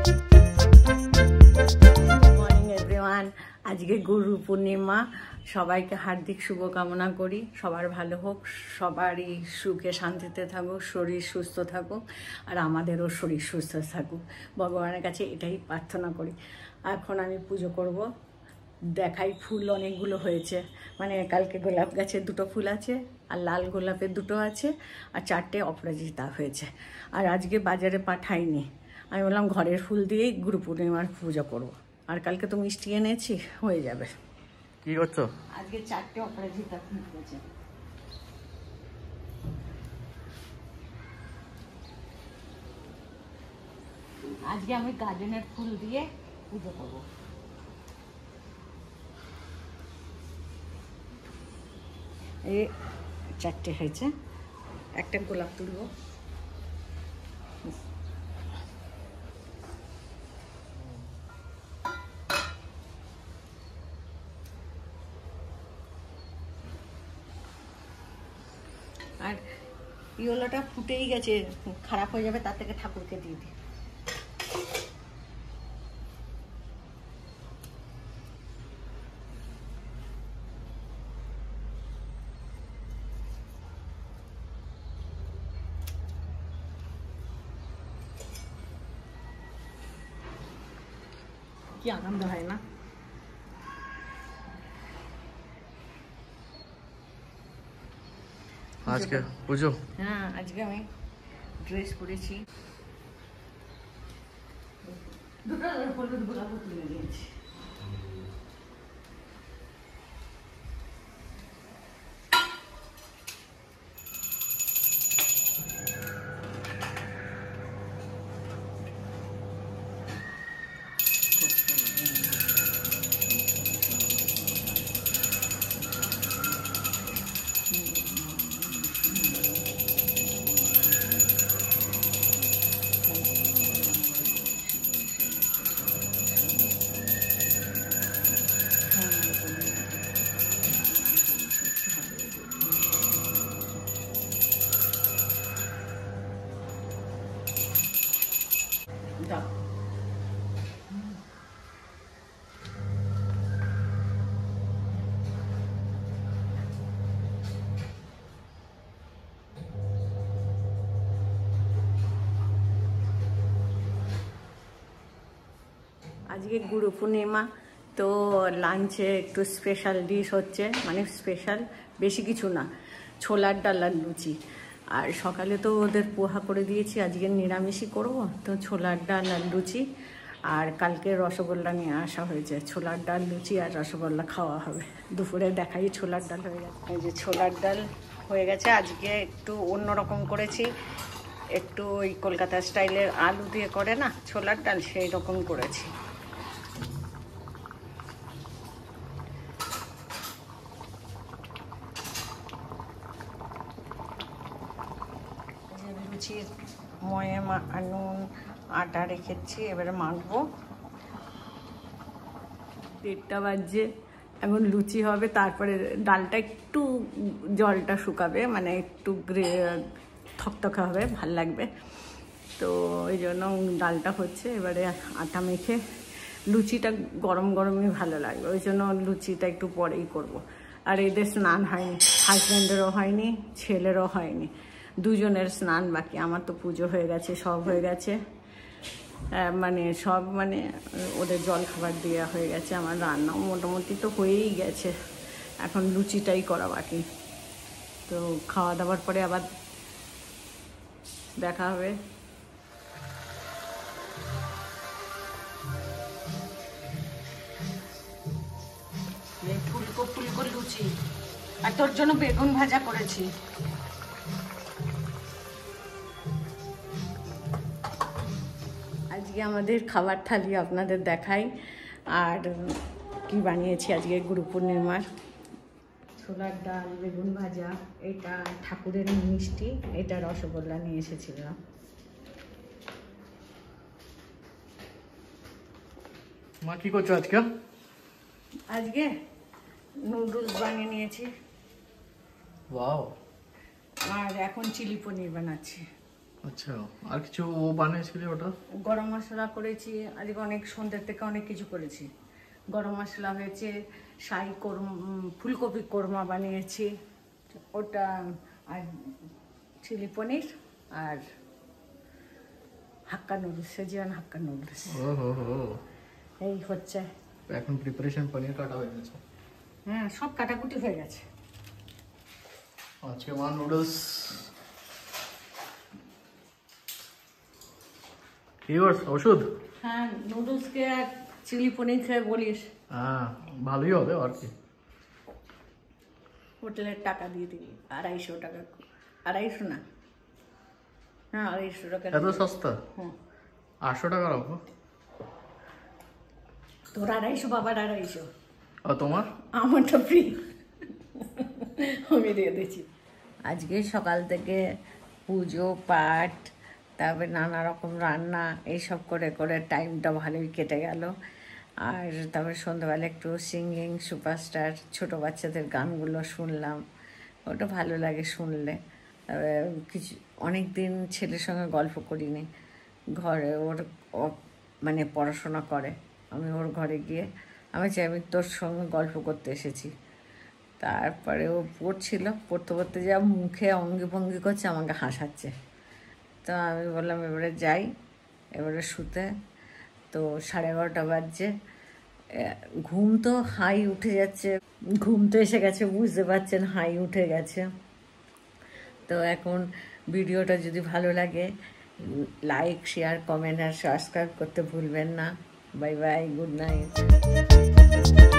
Morning everyone, আজকে গুরু পূর্ণিমা। সবাইকে হার্দিক শুভকামনা করি, সবার ভালো হোক, সবারই সুখে শান্তিতে থাকুক, শরীর সুস্থ থাকুক, আর আমাদেরও শরীর সুস্থ থাকুক। ভগবানের কাছে এটাই প্রার্থনা করি। এখন আমি পুজো করব। দেখাই, ফুল অনেকগুলো হয়েছে, মানে কালকে গোলাপ গাছের 2টো ফুল আছে, আর লাল গোলাপের 2টো আছে, আর 4টে অপরাজিতা হয়েছে। আর আজকে বাজারে পাঠাইনি, আমি বললাম ঘরের ফুল দিয়েই গুরু পূর্ণিমার পুজো করব। আর কালকে তো মিষ্টি এনেছি, হয়ে যাবে। কি করছো? আজকে 4টে অপরাজিতা ফুল হয়েছে। আজকে আমি গার্ডেনের ফুল দিয়ে পুজো করব। এই 4টে হয়েছে, একটা গোলাপ তুলব। আর ইয়োলাটা ফুটেই গেছে, খারাপ হয়ে যাবে, তার থেকে ঠাকুরকে দিয়ে দিই। কি আনন্দ হয় না? আজকে পুজো? হ্যাঁ, আজকে আমি ড্রেস পরেছি, 2টো হলুদ গোলাপ তুলে নিয়েছি। আজকে গুরু পূর্ণিমা, তো লাঞ্চে একটু স্পেশাল ডিশ হচ্ছে, মানে স্পেশাল বেশি কিছু না, ছোলার ডাল আর লুচি। আর সকালে তো ওদের পোহা করে দিয়েছি, আজকে নিরামিষই করব, তো ছোলার ডাল আর লুচি। আর কালকে রসগোল্লা নিয়ে আসা হয়েছে, ছোলার ডাল লুচি আর রসগোল্লা খাওয়া হবে। দুপুরে দেখাই ছোলার ডাল হয়ে গেছে। এই যে ছোলার ডাল হয়ে গেছে, আজকে একটু অন্যরকম করেছি, একটু ওই কলকাতা স্টাইলের আলু দিয়ে করে না ছোলার ডাল, সেই রকম করেছি। লুচির ময়ে নুন আটা রেখেছি, এবারে মাখবো। 1:30 বাজছে, এখন লুচি হবে, তারপরে ডালটা একটু জলটা শুকাবে, মানে একটু থকথকা হবে, ভাল লাগবে। তো ওই জন্য ডালটা হচ্ছে, এবারে আটা মেখে লুচিটা গরম গরমই ভালো লাগবে, ওই জন্য লুচিটা একটু পরেই করব। আর এদের স্নান হয়নি, হাজব্যান্ডেরও হয়নি, ছেলেরও হয়নি, দুজনের স্নান বাকি। আমার তো পুজো হয়ে গেছে, সব হয়ে গেছে, মানে সব, মানে ওদের জল খাবার দেওয়া হয়ে গেছে, আমার রান্নাও মোটামুটি তো হয়েই গেছে, এখন লুচিটাই করা বাকি। তো খাওয়া দাওয়ার পরে আবার দেখা হবে। ফুলকো ফুলকো লুচি, আর তোর জন্য বেগুন ভাজা করেছি। আজকে আমাদের খাবার থালি আপনাদের দেখাই, আর কি বানিয়েছি আজকে গুরু পূর্ণিমার। ছোলার ডাল, বেগুন ভাজা, এটা ঠাকুরের মিষ্টি, এটা রসগোল্লা নিয়ে এসেছিলাম। মা কি করছো আজকে? আজকে নুডলস বানিয়ে নিয়েছি, ওয়াও। আর এখন চিলি পনির বানাচ্ছি। আচ্ছা, আর কিছু ও বানিয়েছিলে ওটা? গরম মশলা করেছি আজকে, অনেক সন্ধ্যের থেকে অনেক কিছু করেছি। গরম মশলা হয়েছে, শাহি কোরমা, ফুলকপি কোরমা বানিয়েছি ওটা, আর চিলি পনির, আর hakka noodles, schezwan hakka noodles. ও হো হো, এই হচ্ছে এখন প্রিপারেশন পনির কাটা হয়ে গেছে। হ্যাঁ, সব কাটাকুটি হয়ে গেছে। আজকে মা নুডলস কি করছ? ওষুধ? হ্যাঁ, নুডলসকে আর চিলি পনির খেয়ে বলিস। হ্যাঁ, ভালোই হবে আর কি। হোটেলের টাকা দিয়ে দিবি 250 টাকা, 250 না, হ্যাঁ 250 টাকা। এত সস্তা? হুম, 800 টাকা রাখো। তোর 250, বাবার 250, আর তোমার? আমারটা ফ্রি, আমি দিয়ে দিচ্ছি। আজকে সকাল থেকে পুজো পাঠ, তারপরে নানা রকম রান্না, এইসব করে করে টাইমটা ভালোই কেটে গেল। আর তারপরে সন্ধ্যাবেলা একটু সিঙ্গিং সুপারস্টার, ছোটো বাচ্চাদের গানগুলো শুনলাম, ওটা ভালো লাগে শুনলে। তারপরে কিছু অনেক দিন ছেলের সঙ্গে গল্প করিনি। ঘরে ও মানে পড়াশোনা করে, আমি ওর ঘরে গিয়ে আমি চাই আমি তোর সঙ্গে গল্প করতে এসেছি। তারপরে ও পড়ছিল, পড়তে পড়তে যা মুখে অঙ্গি ভঙ্গি করছে, আমাকে হাসাচ্ছে। তো আমি বললাম এবারে যাই, এবারে শুতে। তো 11:30 বাজছে, ঘুম তো হাই উঠে যাচ্ছে, ঘুম তো এসে গেছে, বুঝতে পারছেন, হাই উঠে গেছে। তো এখন ভিডিওটা যদি ভালো লাগে, লাইক, শেয়ার, কমেন্ট আর সাবস্ক্রাইব করতে ভুলবেন না। Bye bye, good night.